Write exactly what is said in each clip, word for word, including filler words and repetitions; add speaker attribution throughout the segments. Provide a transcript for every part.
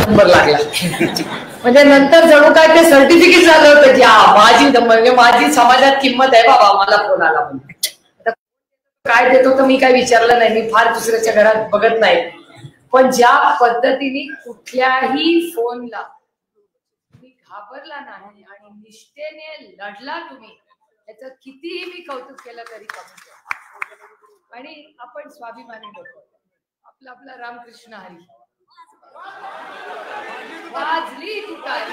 Speaker 1: Number लागला. म्हणजे नंतर जणू काय ते सर्टिफिकेट झालं होतं की हा माझी म्हणजे माझी समाजात किंमत आहे बाबा, मला फोन आला म्हणून. काय देतो तर मी काय विचारलं नाही, मी फार दुसऱ्याच्या घरात बघत नाही. पण ज्या पद्धतीने कुठल्याही फोनला तुम्ही घाबरला नाही आणि निष्ठेने लढला तुम्ही, त्याचं कितीही मी कौतुक केलं तरी कमी. आणि आपण स्वाभिमानी होतो. आपला आपला रामकृष्ण हरी वाजली तुतारी,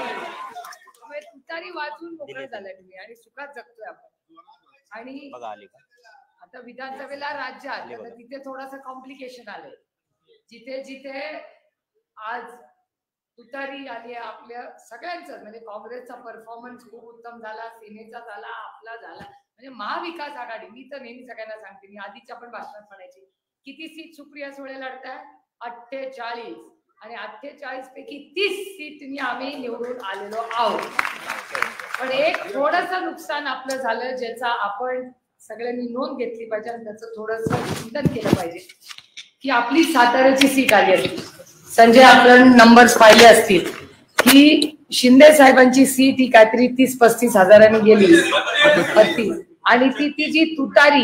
Speaker 1: तुतारी वाजून मोकळं झालाय तुम्ही आणि सुखात जगतोय आपण. आणि आता विधानसभेला राज्य आले तर तिथे थोडंसं कॉम्प्लिकेशन आलंय. जिथे जिथे आज तुतारी आली आपल्या सगळ्यांचं, म्हणजे काँग्रेसचा परफॉर्मन्स खूप उत्तम झाला, सेनेचा झाला, आपला झाला, म्हणजे महाविकास आघाडी. मी तर नेहमी सगळ्यांना सांगते, मी आधीच्या पण भाषणात म्हणायची, किती सीट सुप्रिया सुळे लढताय? अठ्ठेचाळीस. आणि अठ्ठेचाळीस पैकी तीस सीट आम्ही निवडून आलेलो आहोत. पण एक थोडंसं नुकसान आपलं झालं, ज्याचा आपण सगळ्यांनी नोंद घेतली पाहिजे आणि त्याचं थोडंसं चिंतन केलं पाहिजे. की आपली साताऱ्याची सीट आली असती, संजय आपण नंबर्स पाहिले असतील की शिंदे साहेबांची सीट ही काहीतरी तीस पस्तीस हजारांनी गेली होती. आणि ती ती जी तुतारी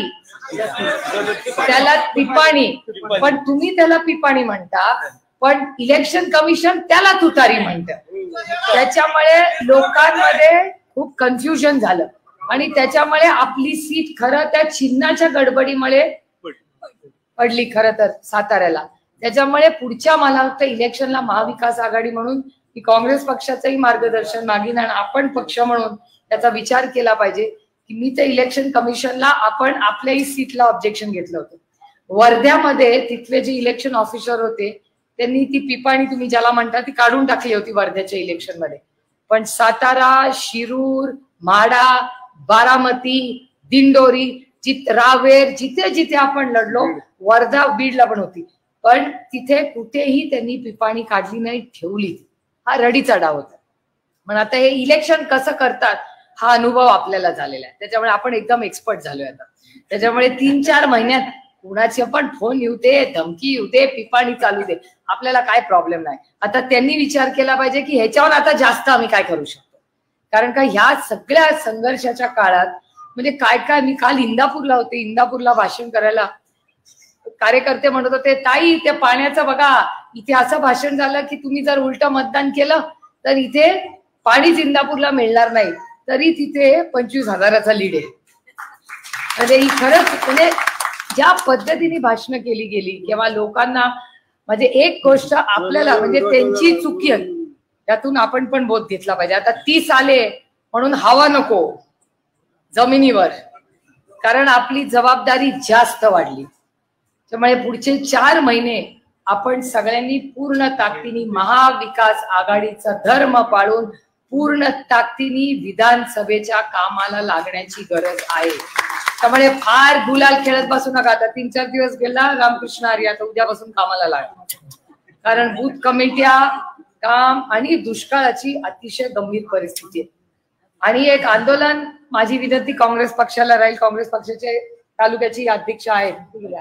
Speaker 1: त्याला पिपाणी, पण तुम्ही त्याला पिपाणी म्हणता, पण इलेक्शन कमिशन त्याला तुतारी म्हणतं. त्याच्यामुळे लोकांमध्ये खूप कन्फ्युजन झालं आणि त्याच्यामुळे आपली सीट खरं त्या चिन्हाच्या गडबडीमुळे पडली खरं तर साताऱ्याला. त्याच्यामुळे पुढच्या मला वाटतं इलेक्शनला महाविकास आघाडी म्हणून की काँग्रेस पक्षाचंही मार्गदर्शन मागीन आणि आपण पक्ष म्हणून त्याचा विचार केला पाहिजे की मी तर इलेक्शन कमिशनला आपण आपल्याही सीटला ऑब्जेक्शन घेतलं होतं. वर्ध्यामध्ये तिथले जे इलेक्शन ऑफिसर होते त्यांनी ती पिपाणी तुम्ही ज्याला म्हणता ती काढून टाकली होती वर्ध्याच्या इलेक्शन मध्ये. पण सातारा, शिरूर, माढा, बारामती, दिंडोरी, जित रावेर जिथे जिथे आपण लढलो, वर्धा बीडला पण होती, पण तिथे कुठेही त्यांनी पिपाणी काढली नाही, ठेवली. हा रडीचा डाव होता. पण आता हे इलेक्शन कसं करतात हा अनुभव आपल्याला झालेला आहे, त्याच्यामुळे आपण एकदम एक्सपर्ट झालोय आता. त्याच्यामुळे तीन चार महिन्यात कुणाचे पण फोन येऊ दे, धमकी येऊ दे, पिपाणी चालू दे, आपल्याला काय प्रॉब्लेम नाही. आता त्यांनी विचार केला पाहिजे की ह्याच्यावर आता जास्त आम्ही काय करू शकतो. कारण का ह्या सगळ्या संघर्षाच्या काळात म्हणजे काय काय, मी काल इंदापूरला होते, इंदापूरला भाषण करायला कार्यकर्ते म्हणत होते, ताई ते पाण्याचं बघा, इथे असं भाषण झालं की तुम्ही जर उलट मतदान केलं तर इथे पाणीच इंदापूरला मिळणार नाही, तरी तिथे पंचवीस हजाराचा लीड आहे. म्हणजे ही खरंच म्हणजे ज्या पद्धतीने भाषणं केली गेली किंवा लोकांना, म्हणजे एक गोष्ट आपल्याला म्हणजे त्यांची चुकी आहे त्यातून आपण पण बोध घेतला पाहिजे. आता तीस आले म्हणून हवा नको जमिनीवर, कारण आपली जबाबदारी जास्त वाढली. त्यामुळे पुढचे चार महिने आपण सगळ्यांनी पूर्ण ताकदीने महाविकास आघाडीचा धर्म पाळून पूर्ण ताकदीने विधानसभेच्या कामाला लागण्याची गरज आहे. त्यामुळे फार गुलाल खेळत बसू नका. आता तीन चार दिवस गेला रामकृष्ण हरी, आता उद्यापासून कामाला लागा, कारण बूथ कमिट्या काम आणि दुष्काळाची अतिशय गंभीर परिस्थिती आहे. आणि एक आंदोलन, माझी विनंती काँग्रेस पक्षाला राहील, काँग्रेस पक्षाचे तालुक्याची अध्यक्ष आहेत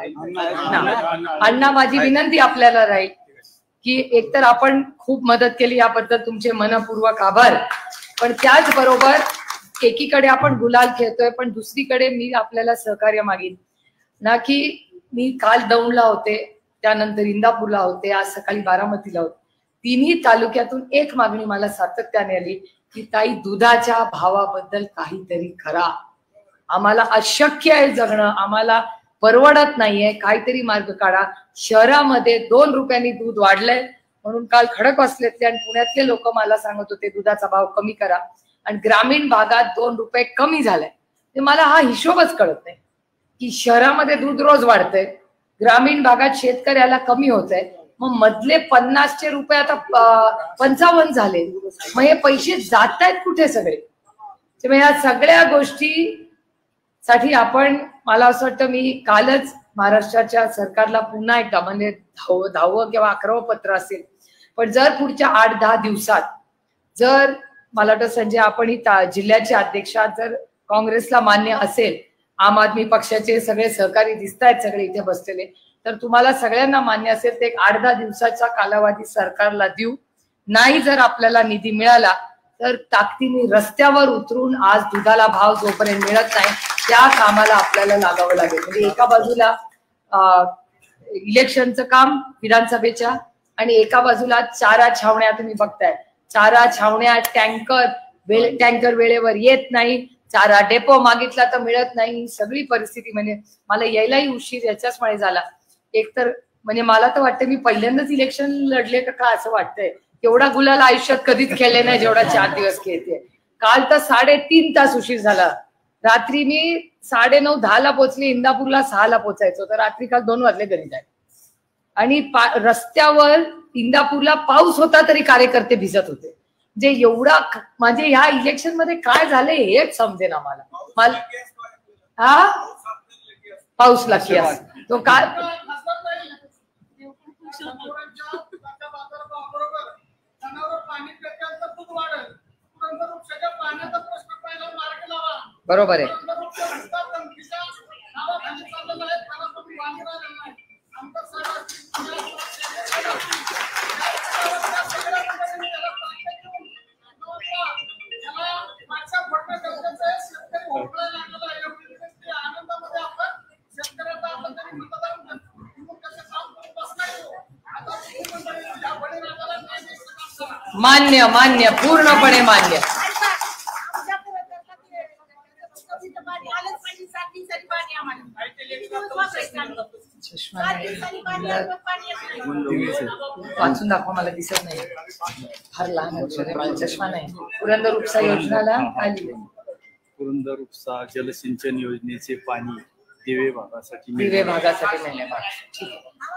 Speaker 1: अण्णा, माझी विनंती आपल्याला राहील की एकतर आपण खूप मदत केली याबद्दल तुमचे मनपूर्वक आभार, पण त्याचबरोबर एकीकडे आपण गुलाल खेळतोय पण दुसरीकडे मी आपल्याला सहकार्य मागीन ना, की मी काल दौंडला होते, त्यानंतर इंदापूरला होते, आज सकाळी बारामतीला होते. तिन्ही तालुक्यातून एक मागणी मला सातत्याने आली की ताई दुधाच्या भावाबद्दल काहीतरी करा, आम्हाला अशक्य आहे जगणं, आम्हाला परवडत नाहीये, काहीतरी मार्ग काढा. शहरामध्ये दोन रुपयांनी दूध वाढलंय म्हणून काल खडकवासल्यातले आणि पुण्यातले लोक मला सांगत होते दुधाचा भाव कमी करा, आणि ग्रामीण भागात दोन रुपये कमी झालाय. ते मला हा हिशोबच कळत नाही की शहरामध्ये दूध रोज वाढतंय, ग्रामीण भागात शेतकऱ्याला कमी होत आहे, मग मधले पन्नासचे रुपये आता पंचावन्न झाले, मग हे पैसे जात आहेत कुठे सगळे. त्यामुळे या सगळ्या गोष्टी साठी आपण, मला असं वाटतं मी कालच महाराष्ट्राच्या सरकारला पुन्हा एकदा म्हणजे दहावं दहावं किंवा अकरावं पत्र असेल, पण जर पुढच्या आठ दहा दिवसात जर मला वाटतं संजय आपण ही जिल्ह्याचे अध्यक्षा जर काँग्रेसला मान्य असेल, आम आदमी पक्षाचे सगळे सहकारी दिसत आहेत सगळे इथे बसलेले, तर तुम्हाला सगळ्यांना मान्य असेल ते एक आठ दहा दिवसाचा कालावधी सरकारला देऊ. नाही जर आपल्याला निधी मिळाला तर ताकदीने रस्त्यावर उतरून आज दुधाला भाव जोपर्यंत मिळत नाही त्या कामाला आपल्याला लागावं लागेल. म्हणजे एका बाजूला इलेक्शनचं काम विधानसभेच्या आणि एका बाजूला चारा छावण्या तुम्ही बघताय. चारा छावण्या टँकर वेळे टँकर वेळेवर येत नाही, चारा डेपो मागितला तर मिळत नाही. सगळी परिस्थिती म्हणजे मला यायलाही उशीर याच्याचमुळे झाला. एकतर म्हणजे मला तर वाटतं मी पहिल्यांदाच इलेक्शन लढले का का असं वाटतंय. एवढा गुलाल आयुष्यात कधीच खेळले नाही जेवढा चार दिवस खेळते. काल तर साडेतीन तास उशीर झाला. रात्री मी साडे नऊ दहाला पोहोचली, इंदापूरला सहाला पोहोचायचो तर रात्री काल दोन वाजले घरी जाय. आणि रस्त्यावर इंदापूरला पाऊस होता तरी कार्यकर्ते भिजत होते. जे एवढा म्हणजे ह्या इलेक्शन मध्ये काय झालंय हेच समजेना मला. मला हा पाऊस लकी तो काय बरोबर आहे. मान्य मान्य पूर्णपणे मान्य. वाचून दाखवा मला दिसत नाही, फार लहान अक्षर चष्मा नाही. पुरंदर उपसा योजनाला आली.
Speaker 2: पुरंदर उपसा जलसिंचन योजनेचे पाणी दिवे भागासाठी
Speaker 1: दिवे भागासाठी मिळणे. ठीक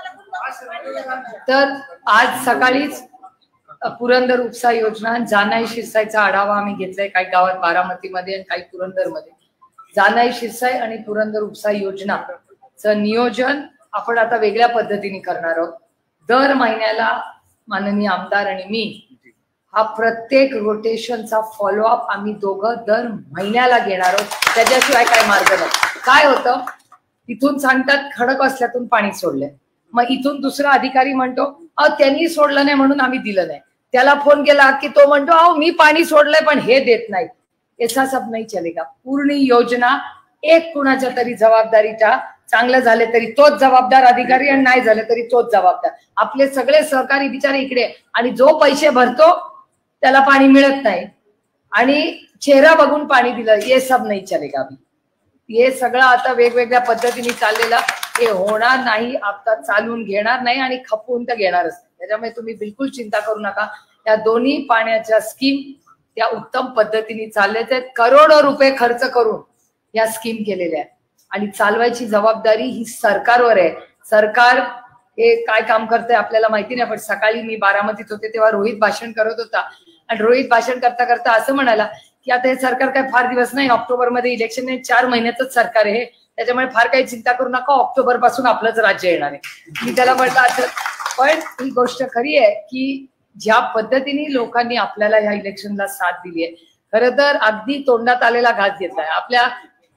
Speaker 1: आहे. तर आज सकाळीच पुरंदर उपसा योजना जानाई शिरसाईचा आढावा आम्ही घेतलाय. काही गावात बारामतीमध्ये आणि काही पुरंदरमध्ये. जानाई शिरसाई आणि पुरंदर उपसा योजनाचं नियोजन आपण आता वेगळ्या पद्धतीने करणार आहोत. दर महिन्याला माननीय आमदार आणि मी हा प्रत्येक रोटेशनचा फॉलोअप आम्ही दोघं दर महिन्याला घेणार आहोत. त्याच्याशिवाय काय मार्ग नाही. काय होतं इथून सांगतात खडकवासल्यातून पाणी सोडलंय, मग इथून दुसरा अधिकारी म्हणतो अहो त्यांनी सोडलं नाही म्हणून आम्ही दिलं नाही. त्याला फोन केला की तो म्हणतो अहो मी पाणी सोडलंय पण हे देत नाही. ऐसा सब नाही चलेगा. पूर्ण योजना एक कुणाच्या तरी जबाबदारीच्या, चांगलं झाले तरी तोच जबाबदार अधिकारी आणि नाही झालं तरी तोच जबाबदार. आपले सगळे सहकारी बिचारे इकडे आणि जो पैसे भरतो त्याला पाणी मिळत नाही आणि चेहरा बघून पाणी दिलं. हे सब नाही चलेगा. हे सगळं आता वेगवेगळ्या पद्धतीने चाललेलं हे होणार नाही. आता चालून घेणार नाही आणि खपवून तर घेणारच नाही. त्याच्यामुळे तुम्ही बिलकुल चिंता करू नका. या दोन्ही पाण्याच्या स्कीम त्या उत्तम पद्धतीने चालल्याच आहेत. करोडो रुपये खर्च करून या स्कीम केलेल्या आहेत आणि चालवायची जबाबदारी ही सरकारवर आहे. सरकार हे काय काम करतंय आपल्याला माहिती नाही. पण सकाळी मी बारामतीत होते तेव्हा रोहित भाषण करत होता आणि रोहित भाषण करता करता असं म्हणाला की आता हे सरकार काय फार दिवस नाही, ऑक्टोबर मध्ये इलेक्शन आहे, चार महिन्याच सरकार आहे, त्याच्यामुळे फार काही चिंता करू नका, ऑक्टोबर पासून आपलंच राज्य येणार आहे. मी त्याला म्हटलं असं. पण ही गोष्ट खरी आहे की ज्या पद्धतीने लोकांनी आपल्याला ह्या इलेक्शनला साथ दिली आहे, खरं तर अगदी तोंडात आलेला घास घेतलाय. आपल्या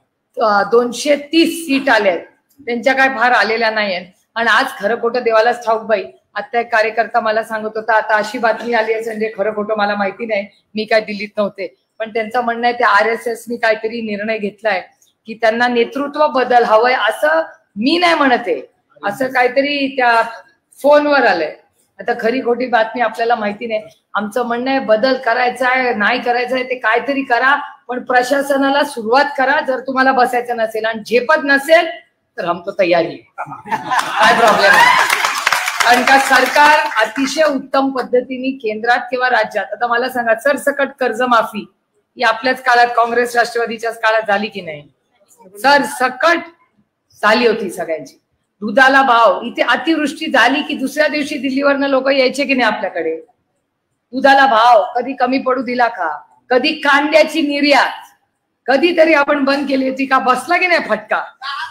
Speaker 1: दोनशे तीस सीट आल्या आहेत, त्यांच्या काय फार आलेल्या नाही आहेत. आणि आज खरं खोटं देवालाच ठाऊक बाई. आता एक कार्यकर्ता मला सांगत होता आता अशी बातमी आली आहे म्हणजे खरं खोटं मला माहिती नाही, मी काय दिल्लीत नव्हते, पण त्यांचं म्हणणं आहे त्या आर एस एसनी काहीतरी निर्णय घेतलाय की त्यांना नेतृत्व बदल हवंय. असं मी नाही म्हणत आहे, असं काहीतरी त्या फोनवर आलंय. आता खरी खोटी बातमी आपल्याला माहिती नाही. आमचं म्हणणं आहे बदल करायचा आहे नाही करायचा आहे ते काहीतरी करा, पण प्रशासनाला सुरुवात करा. जर तुम्हाला बसायचं नसेल आणि झेपत नसेल तर हम तो तयारी काय प्रॉब्लेम आहे. कारण का सरकार अतिशय उत्तम पद्धतीने केंद्रात किंवा राज्यात, आता मला सांगा सरसकट कर्जमाफी ही आपल्याच काळात काँग्रेस राष्ट्रवादीच्याच काळात झाली की नाही? सरसकट झाली होती सगळ्यांची. दुधाला भाव, इथे अतिवृष्टी झाली की दुसऱ्या दिवशी दिल्लीवरनं लोक यायचे की नाही आपल्याकडे. दुधाला भाव कधी कमी पडू दिला का? कधी कांद्याची निर्यात कधीतरी आपण बंद केली होती का? बसला की नाही फटका?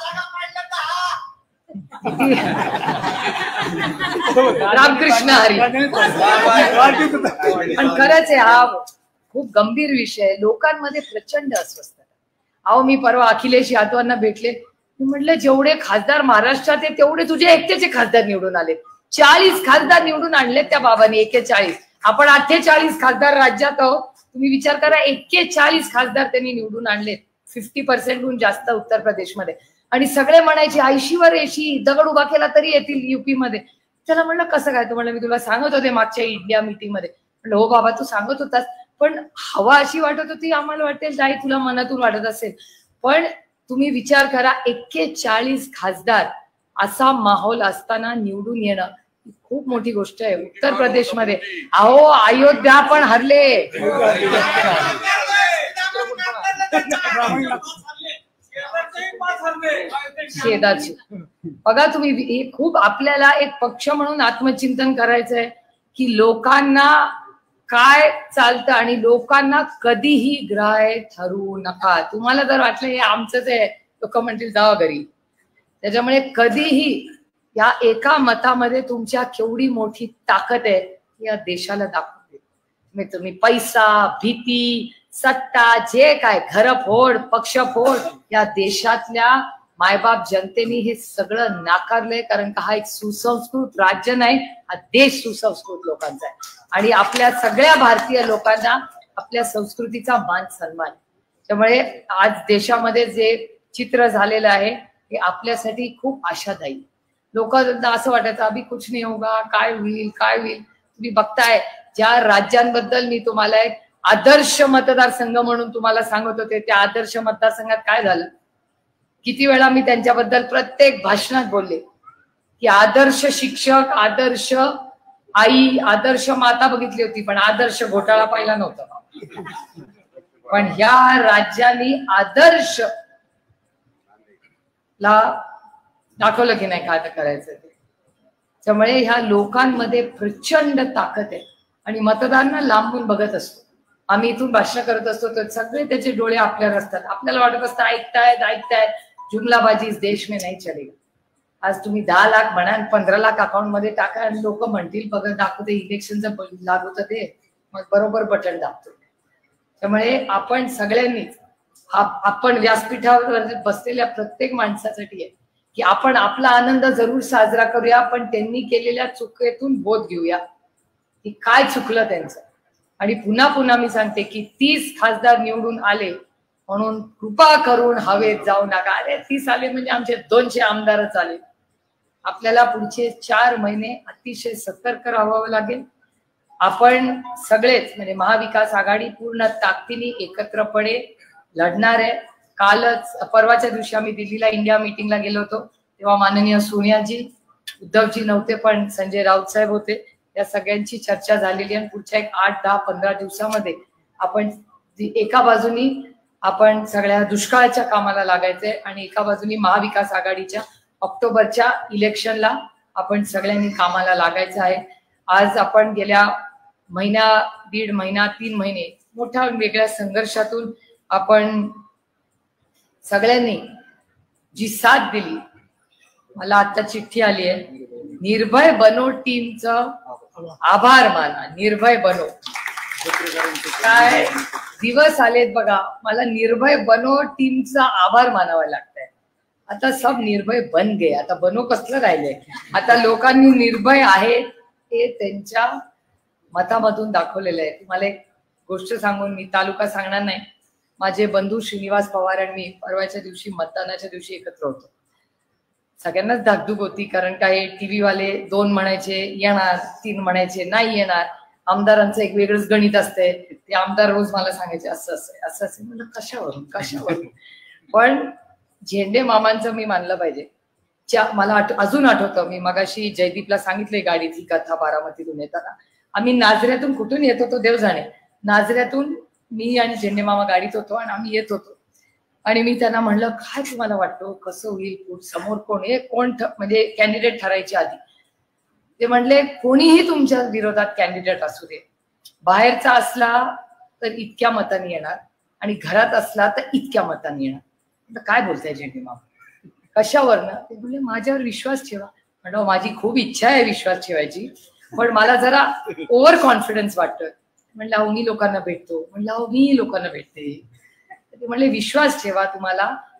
Speaker 1: रामकृष्ण हरी. पण खरंच आहे हा खूप गंभीर विषय. लोकांमध्ये प्रचंड अस्वस्थता. अहो मी परवा अखिलेश यादवांना भेटले, मी म्हटलं जेवढे खासदार महाराष्ट्रात आहे तेवढे तुझे एकटेचे खासदार निवडून आले. चाळीस खासदार निवडून आणले त्या बाबांनी, एक्केचाळीस. आपण अठ्ठेचाळीस खासदार राज्यात आहोत. तुम्ही विचार करा, एक्केचाळीस खासदार त्यांनी निवडून आणले, फिफ्टी पर्सेंटहून जास्त उत्तर प्रदेशमध्ये. आणि सगळे म्हणायचे ऐंशीवर ऐंशी दगड उभा केला तरी येतील युपी मध्ये. त्याला म्हणलं कसं काय? तो म्हणलं मी तुला सांगत होते मागच्या इंडिया मीटिंग मध्ये. म्हणलं हो बाबा तू सांगत होतास, पण हवा अशी वाटत होती आम्हाला वाटेल नाही तुला मनातून वाटत असेल, पण तुम्ही विचार करा एक्केचाळीस खासदार असा माहोल असताना निवडून येणं खूप मोठी गोष्ट आहे. उत्तर प्रदेशमध्ये अहो अयोध्या पण हरले. शेदाची बघा तुम्ही, खूप आपल्याला एक पक्ष म्हणून आत्मचिंतन करायचंय की लोकांना काय चालतं आणि लोकांना कधीही ग्राह्य ठरवू नका. तुम्हाला जर वाटलं हे आमचंच आहे, लोक म्हणतील जावा घरी. त्याच्यामुळे कधीही या एका मतामध्ये तुमच्या केवढी मोठी ताकद आहे या देशाला दाखवते. तुम्ही पैसा, भीती, सत्ता, जे काय घर फोड, पक्ष फोड, या देशातल्या मायबाप जनतेने हे सगळं नाकारलंय. कारण का हा एक सुसंस्कृत राज्य नाही, हा देश सुसंस्कृत लोकांचा आहे. आणि आपल्या सगळ्या भारतीय लोकांना आपल्या संस्कृतीचा मान सन्मान. त्यामुळे आज देशामध्ये जे चित्र झालेलं आहे हे आपल्यासाठी खूप आशादायी. लोकांना असं वाटायचं अभि कुछ नाही होगा, काय होईल काय होईल. तुम्ही बघताय ज्या राज्यांबद्दल मी तुम्हाला एक आदर्श मतदारसंघ म्हणून तुम्हाला सांगत होते, त्या आदर्श मतदारसंघात काय झालं? किती वेळा मी त्यांच्याबद्दल प्रत्येक भाषणात बोलले की आदर्श शिक्षक, आदर्श आई, आदर्श माता बघितली होती, पण आदर्श घोटाळा पाहिला नव्हता. पण ह्या राज्यांनी आदर्श ला दाखवलं की नाही काय करायचं ते. त्यामुळे ह्या लोकांमध्ये प्रचंड ताकद आहे आणि मतदारांना लांबून बघत असतो. आम्ही इथून भाषण करत असतो तर सगळे त्याचे डोळे आपल्यावर असतात. आपल्याला वाटत असतं ऐकतायत ऐकतायत जुमलाबाजी इस देश में नाही चलेगा. आज तुम्ही दहा लाख म्हणा, पंधरा लाख अकाउंट मध्ये टाका आणि लोक म्हणतील बघा दाखवते इलेक्शनचं लागू ते, मग बरोबर बटन दाबतो. त्यामुळे आपण सगळ्यांनीच आपण व्यासपीठावर बसलेल्या प्रत्येक माणसासाठी आहे की आपण आपला आनंद जरूर साजरा करूया, पण त्यांनी केलेल्या चुकीतून बोध घेऊया की काय चुकलं त्यांचं. आणि पुन्हा पुन्हा मी सांगते की तीस खासदार निवडून आले म्हणून कृपा करून हवेत जाऊ नका. अरे तीस आले म्हणजे आमचे दोनशे आमदारच आले. आपल्याला पुढचे चार महिने अतिशय सतर्क राहावं लागेल. आपण सगळेच म्हणजे महाविकास आघाडी पूर्ण ताकदीने एकत्रपणे लढणार आहे. कालच परवाच्या दिवशी आम्ही दिल्लीला इंडिया मीटिंगला गेलो होतो, तेव्हा माननीय सोनियाजी, उद्धवजी नव्हते पण संजय राऊत साहेब होते. या सगळ्यांची चर्चा झालेली आहे. पुढच्या एक आठ दहा पंधरा दिवसामध्ये आपण एका बाजूनी आपण सगळ्या दुष्काळाच्या कामाला लागायचंय आणि एका बाजूनी महाविकास आघाडीच्या ऑक्टोबरच्या इलेक्शनला आपण सगळ्यांनी कामाला लागायचं आहे. आज आपण गेल्या महिना दीड महिना तीन महिने मोठ्या वेगळ्या संघर्षातून आपण सगळ्यांनी जी साथ दिली, मला आता चिठ्ठी आली आहे, निर्भय बनो टीमचं आभार माना. निर्भय बनो, काय दिवस आलेत बघा. मला निर्भय बनो टीमचा आभार मानावा लागतंय. आता सब निर्भय बन गे, आता बनो कसलं राहिलंय. आता लोकांनी निर्भय आहे हे त्यांच्या मतामधून दाखवलेलं आहे. तुम्हाला एक गोष्ट सांगून मी तालुका सांगणार नाही. माझे बंधू श्रीनिवास पवार आणि मी परवाच्या दिवशी मतदानाच्या दिवशी एकत्र होतो. सगळ्यांनाच धाकधूक होती, कारण काय टीव्ही वाले दोन म्हणायचे येणार, तीन म्हणायचे नाही येणार. आमदारांचं एक वेगळंच गणित असतंय. ते आमदार रोज मला सांगायचे असं असं असं असं. म्हणजे कशावरून कशावरून पण झेंडे मामांचं मी मानलं पाहिजे. च्या मला आठ अजून आठवतं, मी मगाशी जयदीपला सांगितलंय गाडीची कथा बारामतीतून येताना. आम्ही नाझऱ्यातून कुठून येत होतो देव जाणे. नाझऱ्यातून मी आणि झेंडे मामा गाडीत होतो आणि आम्ही येत होतो. आणि मी त्यांना म्हणलं काय तुम्हाला वाटतं कसं होईल, समोर कोण आहे, कोण म्हणजे कॅन्डिडेट ठरायच्या आधी ते म्हणले कोणीही तुमच्या विरोधात कॅन्डिडेट असू दे, बाहेरचा असला तर इतक्या मतांनी येणार आणि घरात असला तर इतक्या मतांनी येणार. काय बोलताय झेंडे मामा, कशावरनं? ते म्हणले माझ्यावर विश्वास ठेवा. म्हणलं माझी खूप इच्छा आहे विश्वास ठेवायची, पण मला जरा ओव्हर कॉन्फिडन्स वाटतोय. म्हणलं अहो मी लोकांना भेटतो. म्हणलं अहो मी लोकांना भेटते. ते म्हणले विश्वास ठेवा, तुम्हाला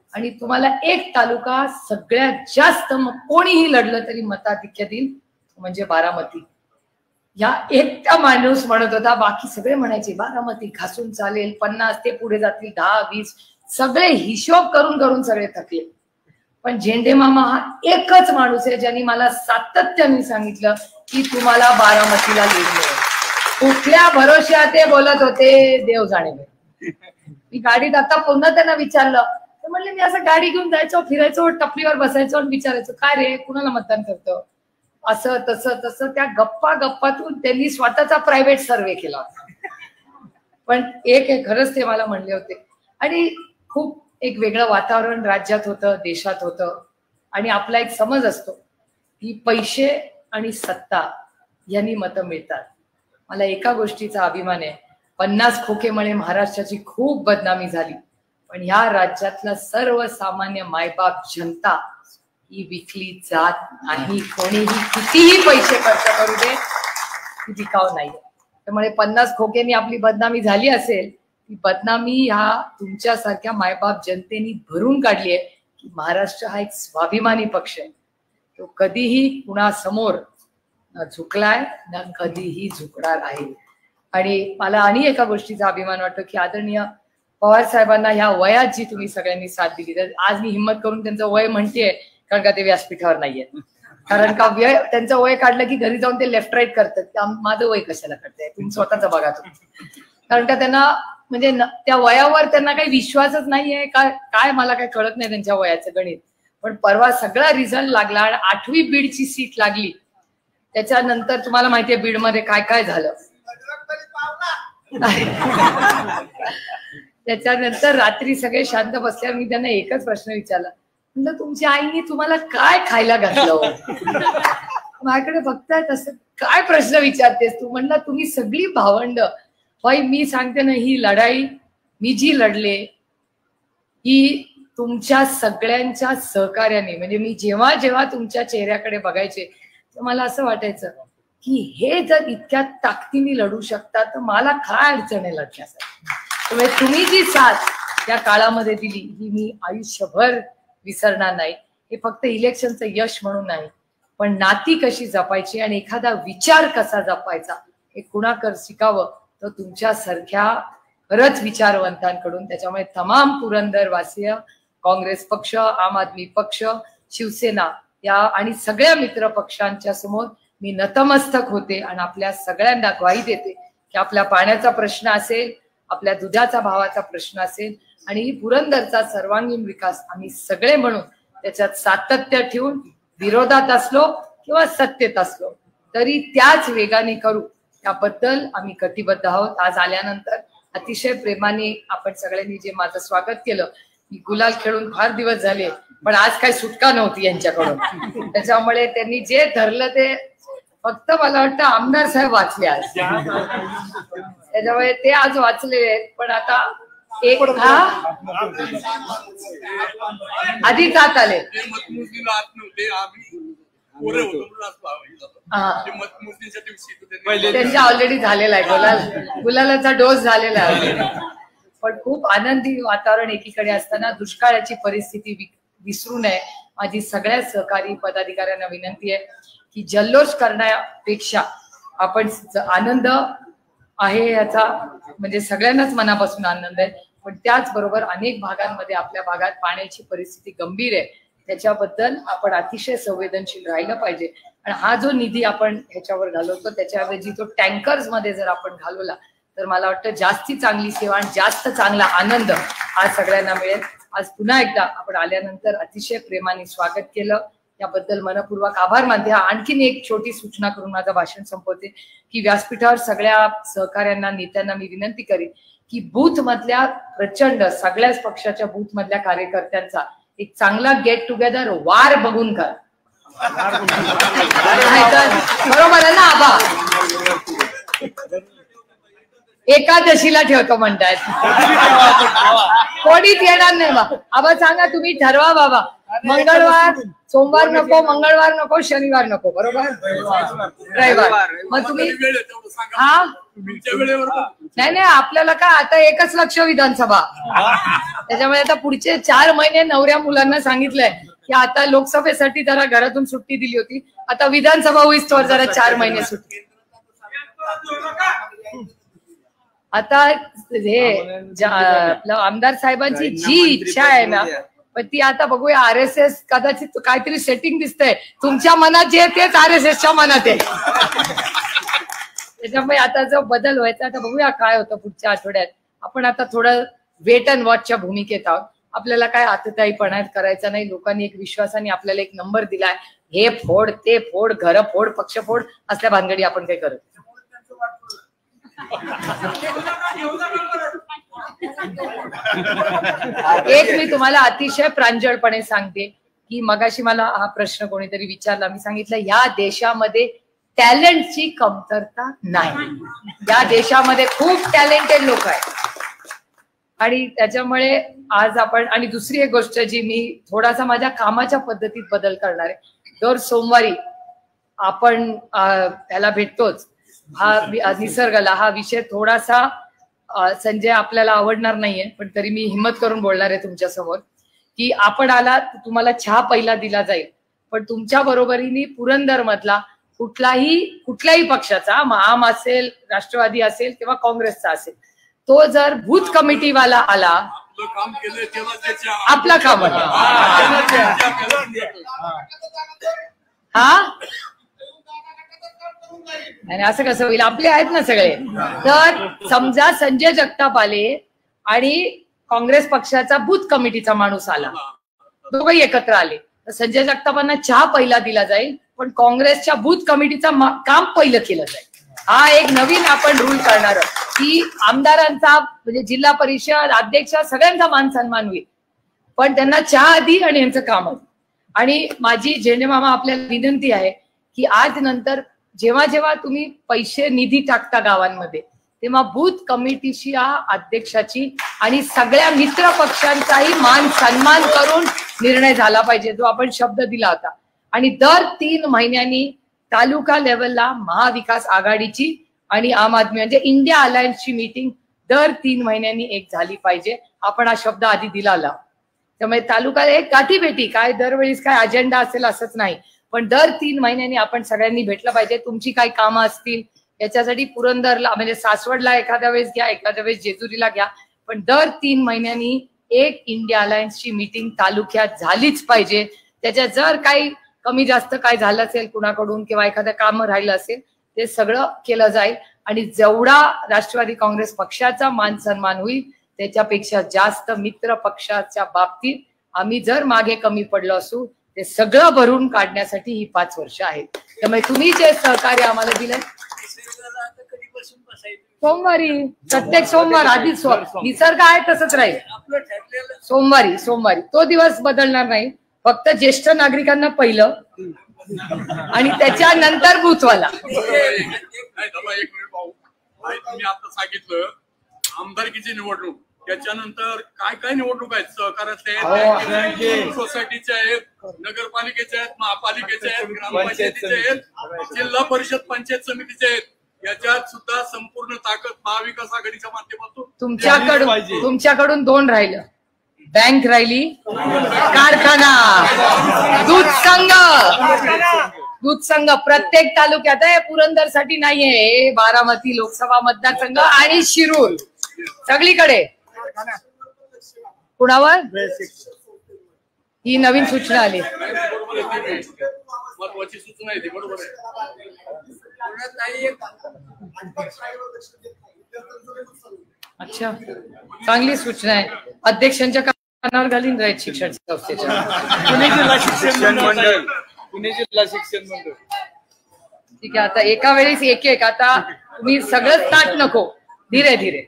Speaker 1: आणि तुम्हाला एक तालुका सगळ्यात जास्त मग कोणीही लढलं तरी मताधिक्य देईल म्हणजे बारामती. या एकटा माणूस म्हणत होता, बाकी सगळे म्हणायचे बारामती घासून चालेल, पन्नास ते पुढे जातील दहा वीस, सगळे हिशोब करून करून सगळे थकले. पण झेंडे मामा हा एकच माणूस आहे ज्यांनी मला सातत्याने सांगितलं की तुम्हाला बारामतीला लीड मिळेल. कुठल्या भरोश्या ते बोलत होते देव जाणे. मी गाडीत आता पुन्हा त्यांना विचारलं तर म्हणले मी असं गाडी घेऊन जायचो, फिरायचो, टपरीवर बसायचो आणि विचारायचो काय रे कुणाला मतदान करतो, असं तसं तसं. त्या गप्पा गप्पातून त्यांनी स्वतःचा प्रायव्हेट सर्वे केला. पण एक एक खरंच ते मला म्हणले होते. आणि खूप एक वेगळं वातावरण राज्यात होतं, देशात होतं. आणि आपला एक समज असतो की पैसे आणि सत्ता यांनी मतं मिळतात. मला एका गोष्टीचा अभिमान आहे, पन्नास खोकेमुळे महाराष्ट्राची खूप बदनामी झाली, पण ह्या राज्यातला सर्वसामान्य मायबाप जनता ही विकली जात नाही. कोणीही कितीही पैसे खर्च करू दे ती विकाऊ नाही. त्यामुळे पन्नास खोक्यांनी आपली बदनामी झाली असेल, ती बदनामी ह्या तुमच्यासारख्या मायबाप जनतेनी भरून काढली आहे की महाराष्ट्र हा एक स्वाभिमानी पक्ष आहे. तो कधीही कुणासमोर न झुकलाय न कधीही झुकणार आहे. आणि मला आणि एका गोष्टीचा अभिमान वाटतो की आदरणीय पवार साहेबांना ह्या वयात जी तुम्ही सगळ्यांनी साथ दिली, तर आज मी हिंमत करून त्यांचं वय म्हणतेय कारण का ते व्यासपीठावर नाहीये. कारण का वय त्यांचं वय काढलं की घरी जाऊन ते लेफ्ट राईट करतात. माझं वय कशाला करताय तुम्ही स्वतःच बघा तुम्ही. कारण का त्यांना म्हणजे त्या वयावर त्यांना काही विश्वासच नाहीये का काय मला काही कळत नाही त्यांच्या वयाचं गणित. पण परवा सगळा रिझल्ट लागला आणि आठवी बीडची सीट लागली. त्याच्यानंतर तुम्हाला माहितीये बीडमध्ये काय काय झालं. त्याच्यानंतर रात्री सगळे शांत बसल्यावर मी त्यांना एकच प्रश्न विचारला, म्हणलं तुमच्या आईने तुम्हाला काय खायला घातलं. माझ्याकडे बघताय तसं काय प्रश्न विचारतेस तू. म्हणलं तुम्ही सगळी भावंड. बाई मी सांगते ना, ही लढाई मी जी लढले ही तुमच्या सगळ्यांच्या सहकार्याने. म्हणजे मी जेव्हा जेव्हा तुमच्या चेहऱ्याकडे बघायचे तर मला असं वाटायचं की हे जर इतक्या ताकदीने लढू शकतात तर मला काय अडचण आहे लढण्यासाठी. त्यामुळे तुम्ही जी साथ त्या काळामध्ये दिली ही मी आयुष्यभर विसरणार नाही. हे फक्त इलेक्शनचं यश म्हणून नाही, पण नाती कशी जपायची आणि एखादा विचार कसा जपायचा हे कुणाकर शिकावं तर तुमच्यासारख्या खरंच विचारवंतांकडून. त्याच्यामुळे तमाम पुरंदरवासीय, काँग्रेस पक्ष, आम आदमी पक्ष, शिवसेना या आणि सगळ्या मित्र पक्षांच्या समोर मी नतमस्तक होते आणि आपल्या सगळ्यांना ग्वाही देते की आपल्या पाण्याचा प्रश्न असेल, आपल्या दुधाचा भावाचा प्रश्न असेल आणि पुरंदरचा सर्वांगीण विकास आम्ही सगळे म्हणून त्याच्यात सातत्य ठेवून विरोधात असलो किंवा सत्तेत असलो तरी त्याच वेगाने करू याबद्दल आम्ही कटिबद्ध आहोत. आज आल्यानंतर अतिशय प्रेमाने आपण सगळ्यांनी जे माझं स्वागत केलं. मी गुलाल खेळून फार दिवस झाले पण आज काही सुटका नव्हती यांच्याकडून. त्याच्यामुळे त्यांनी जे धरलं ते फक्त मला वाटतं आमदार साहेब वाचले आज. त्याच्यामुळे ते आज वाचले आहेत. पण आता एक हा आधी जात आले त्यांच्या ऑलरेडी झालेला आहे गुलाल, गुलालाचा डोस झालेला आहे. पण खूप आनंदी वातावरण एकीकडे असताना दुष्काळाची परिस्थिती विसरू नये. माझी सगळ्या सहकारी पदाधिकाऱ्यांना विनंती आहे की जल्लोष करण्यापेक्षा आपण आनंद आहे याचा म्हणजे सगळ्यांनाच मनापासून आनंद आहे. पण त्याचबरोबर अनेक भागांमध्ये आपल्या भागात पाण्याची परिस्थिती गंभीर आहे, त्याच्याबद्दल आपण अतिशय संवेदनशील राहिलं पाहिजे. आणि हा जो निधी आपण ह्याच्यावर घालवतो त्याच्याऐवजी तो टँकर्स मध्ये जर आपण घालवला तर मला वाटतं जास्ती चांगली सेवा आणि जास्त चांगला आनंद आज सगळ्यांना मिळेल. आज पुन्हा एकदा आपण आल्यानंतर अतिशय प्रेमाने स्वागत केलं याबद्दल मनपूर्वक आभार मानते. आणखीन एक छोटी सूचना करून माझं भाषण संपवते की व्यासपीठावर सगळ्या सहकार्यांना, नेत्यांना मी विनंती करीन की बूथ मधल्या प्रचंड सगळ्याच पक्षाच्या बूथ मधल्या कार्यकर्त्यांचा एक चांगला गेट टुगेदर वार बघून कर. बरोबर आहे ना आबा? एकादशीला ठेवतो म्हणतायत. कोणीच येणार नाही बा. आबा सांगा तुम्ही ठरवा बाबा. मंगळवार सोमवार नको, मंगळवार नको, शनिवार नको, बरोबर? रविवार. मग तुम्ही हा नाही नाही आपल्याला काय आता एकच लक्ष विधानसभा. त्याच्यामुळे आता पुढचे चार महिने नवऱ्या मुलांना सांगितलंय की आता लोकसभेसाठी जरा घरातून सुट्टी दिली होती, आता विधानसभा होईस्तोवर जरा चार महिने सुट्टी. आता हे आपलं आमदार साहेबांची जी इच्छा आहे ना, पण ती आता बघूया. आर एस एस कदाचित काहीतरी सेटिंग दिसतंय. तुमच्या मनात जे तेच आर एस एसच्या मनात आहे. त्याच्यामुळे आता जो बदल व्हायचा आता बघूया काय होतं पुढच्या आठवड्यात. आपण आता थोडं वेट अँड वॉचच्या भूमिकेत आहोत. आपल्याला काय आतताईपणात करायचं नाही. लोकांनी एक विश्वासाने आपल्याला एक नंबर दिलाय. हे फोड ते फोड, घर फोड, पक्ष फोड असल्या भानगडी आपण काही करत. एक मी तुम्हाला अतिशय प्रांजळपणे सांगते की मगाशी मला हा प्रश्न कोणीतरी विचारला. मी सांगितलं या देशामध्ये टॅलेंटची कमतरता नाही. या देशामध्ये खूप टॅलेंटेड लोक आहेत आणि त्याच्यामुळे आज आपण. आणि दुसरी एक गोष्ट जी मी थोडासा माझ्या कामाच्या पद्धतीत बदल करणार आहे. दर सोमवारी आपण त्याला भेटतोच. हा निसर्गाला हा विषय थोडासा संजय आपल्याला आवडणार नाहीये, पण तरी मी हिम्मत करून बोलणार आहे तुमच्या समोर की आपण आला तुम्हाला चहा पहिला दिला जाईल, पण तुमच्या बरोबरीने पुरंदर मधला कुठलाही कुठल्याही पक्षाचा, आम असेल, राष्ट्रवादी असेल किंवा काँग्रेसचा असेल, तो जर बूथ कमिटीवाला आला आपला काम हा आणि असं कसं होईल. आपले आहेत ना सगळे. तर समजा संजय जगताप आले आणि काँग्रेस पक्षाचा बूथ कमिटीचा माणूस आला, दोघंही एकत्र आले, तर संजय जगतापांना चहा पहिला दिला जाईल, पण काँग्रेसच्या बूथ कमिटीचा काम पहिलं केलं जाईल. हा एक नवीन आपण रूल करणार की आमदारांचा म्हणजे जिल्हा परिषद अध्यक्ष सगळ्यांचा मान सन्मान होईल, पण त्यांना चहा आधी आणि यांचं काम आधी. आणि माझी झेंडे मामा आपल्याला विनंती आहे की आज नंतर जेव्हा जेव्हा तुम्ही पैसे निधी टाकता गावांमध्ये, तेव्हा बूथ कमिटीची अध्यक्षाची आणि सगळ्या मित्र पक्षांचाही मान सन्मान करून निर्णय झाला पाहिजे, जो आपण शब्द दिला होता. आणि दर तीन महिन्यांनी तालुका लेवलला महाविकास आघाडीची आणि आम आदमी म्हणजे इंडिया अलायन्सची मीटिंग दर तीन महिन्यांनी एक झाली पाहिजे. आपण हा शब्द आधी दिला होता. त्यामुळे तालुका एक गाठीभेटी, काय दरवेळीस काय अजेंडा असेल असंच नाही, पण दर तीन महिन्यांनी आपण सगळ्यांनी भेटलं पाहिजे. तुमची काही कामं असतील याच्यासाठी पुरंदरला म्हणजे सासवडला एखाद्या वेळेस घ्या, एखाद्या वेळेस जेजुरीला घ्या, पण दर तीन महिन्यांनी एक इंडिया अलायन्सची मीटिंग तालुक्यात झालीच पाहिजे. त्याच्यात जर काही कमी जास्त काय झालं असेल कुणाकडून किंवा एखादं काम राहिलं असेल ते सगळं केलं जाईल. आणि जेवढा राष्ट्रवादी काँग्रेस पक्षाचा मान सन्मान होईल त्याच्यापेक्षा जास्त मित्र पक्षाच्या बाबतीत आम्ही जर मागे कमी पडलो असू ते सगळं भरून काढण्यासाठी ही पाच वर्ष आहेत. त्यामुळे तुम्ही जे सहकार्य आम्हाला दिलंय, सोमवारी प्रत्येक सोमवार आधी निसर्ग आहे तसंच राहील. सोमवारी सोमवारी तो दिवस बदलणार नाही, फक्त ज्येष्ठ नागरिकांना पहिलं आणि त्याच्यानंतर बूथवाला.
Speaker 3: तुम्ही आता सांगितलं आमदारकीची निवडणूक, त्याच्यानंतर काय काय निवडणूक आहेत, सहकाराच्या आहेत, सोसायटीच्या आहेत, नगरपालिकेच्या आहेत, महापालिकेच्या आहेत, ग्रामपंचायतीच्या आहेत, जिल्हा परिषद पंचायत समितीच्या आहेत. याच्यात सुद्धा संपूर्ण ताकद महाविकास आघाडीच्या माध्यमातून.
Speaker 1: तुमच्याकडून तुमच्याकडून दोन राहिलं, बँक राहिली, कारखाना, दूध संघ. दूध संघ प्रत्येक तालुक्यात आहे, पुरंदरसाठी नाहीये. बारामती लोकसभा मतदारसंघ आणि शिरूर सगळीकडे. कुणावर ही नवीन सूचना आली?
Speaker 3: महत्वाची सूचना आहे ती, बरोबर आहे.
Speaker 1: अच्छा, चांगली सूचना आहे. अध्यक्षांच्या कानावर घालीन रयत शिक्षण संस्थेच्या.
Speaker 2: पुणे जिल्हा शिक्षण मंडळ पुणे जिल्हा शिक्षण मंडळ
Speaker 1: ठीक आहे. आता एका वेळेस एक एक. आता तुम्ही सगळंच ताट नको, धीरे धीरे.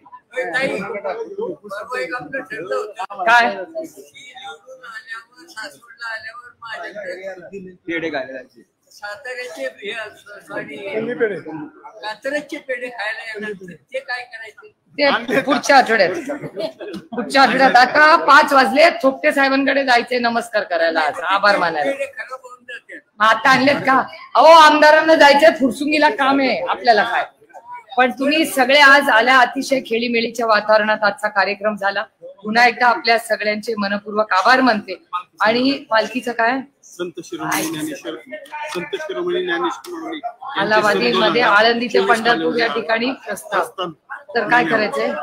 Speaker 1: काय
Speaker 4: पेढे घालायचे साताऱ्याचे हे असं आणि कात्रजचे पेढे खायला येणार ते काय करायचे
Speaker 1: ते पुढच्या आठवड्यात पुढच्या आठवड्यात आता पाच वाजले थोपटे साहेबांकडे जायचे नमस्कार करायला आज आभार मानायला.
Speaker 4: पेढे खराब होऊन जाते.
Speaker 1: मग आता आणलेत का? अहो आमदारांना जायचंय फुरसुंगीला काम आहे आपल्याला काय. पण तुम्ही सगळे आज आल्या अतिशय खेळीमेळीच्या वातावरणात आजचा कार्यक्रम झाला. पुन्हा एकदा आपल्या सगळ्यांचे मनपूर्वक आभार मानते. आणि पालखीचं काय
Speaker 2: संत शिरोमणी ज्ञानेश्वर संत शिरोमणी ज्ञानेश्वर
Speaker 1: अलाहाबादी मध्ये आळंदी ते पंढरपूर या ठिकाणी प्रस्थान. तर काय करायचंय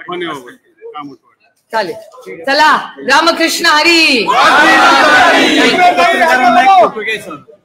Speaker 1: चालेल. चला रामकृष्ण हरी.